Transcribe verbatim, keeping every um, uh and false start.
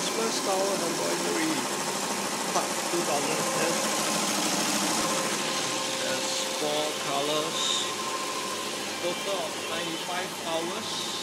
Christmas Tower Embroidery Part two thousand ten. There's four colors, total of ninety-five towers.